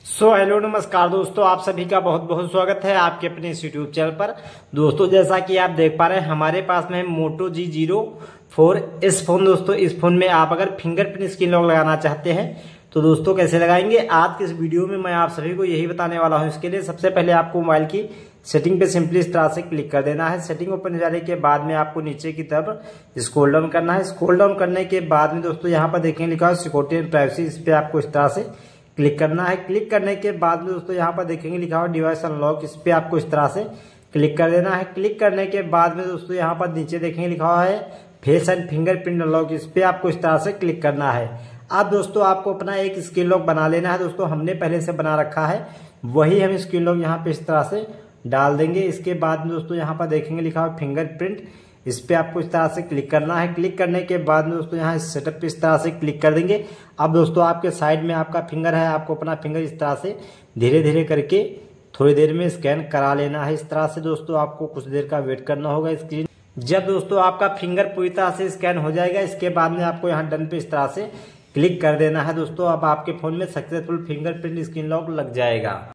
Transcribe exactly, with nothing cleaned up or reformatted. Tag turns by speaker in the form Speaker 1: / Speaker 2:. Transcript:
Speaker 1: So hello नमस्कार दोस्तों, आप सभी का बहुत बहुत स्वागत है आपके अपने इस यूट्यूब चैनल पर। दोस्तों जैसा कि आप देख पा रहे हैं हमारे पास में मोटो जी जीरो फोर इस फोन दोस्तों इस फोन में आप अगर फिंगरप्रिंट स्क्रीन लॉक लगाना चाहते हैं तो दोस्तों कैसे लगाएंगे आज के इस वीडियो में मैं आप सभी को यही बताने वाला हूं। इसके लिए सबसे पहले आपको मोबाइल की सेटिंग पे सिंपली इस तरह से क्लिक कर देना है। सेटिंग ओपन हो जाने के बाद में आपको नीचे की तरफ स्क्रॉल डाउन करना है। स्क्रॉल डाउन करने के बाद में दोस्तों यहाँ पर देखेंगे लिखा है सिक्योरिटी एंड प्राइवेसी, इस पे आपको इस तरह से क्लिक करना है। क्लिक करने के बाद में दोस्तों यहाँ पर देखेंगे लिखा हुआ डिवाइस अनलॉक, इस पे आपको इस तरह से क्लिक कर देना है। क्लिक करने के बाद में दोस्तों यहाँ पर नीचे देखेंगे लिखा हुआ है फेस एंड फिंगरप्रिंट अनलॉक, इस पे आपको इस तरह से क्लिक करना है। अब दोस्तों आपको अपना एक स्क्रीन लॉक बना लेना है। दोस्तों हमने पहले से बना रखा है वही हम स्क्रीन लॉक यहाँ पे इस तरह से डाल देंगे। इसके बाद में दोस्तों यहाँ पर देखेंगे लिखा हुआ फिंगरप्रिंट, इस पे आपको इस तरह से क्लिक करना है। क्लिक करने के बाद में दोस्तों यहाँ सेटअप पे इस तरह से क्लिक कर देंगे। अब दोस्तों आपके साइड में आपका फिंगर है, आपको अपना फिंगर इस तरह से धीरे धीरे करके थोड़ी देर में स्कैन करा लेना है। इस तरह से दोस्तों आपको कुछ देर का वेट करना होगा। स्क्रीन जब दोस्तों आपका फिंगर पूरी तरह से स्कैन हो जाएगा इसके बाद में आपको यहाँ डन पे इस तरह से क्लिक कर देना है। दोस्तों अब आपके फोन में सक्सेसफुल फिंगरप्रिंट स्क्रीन लॉक लग जाएगा।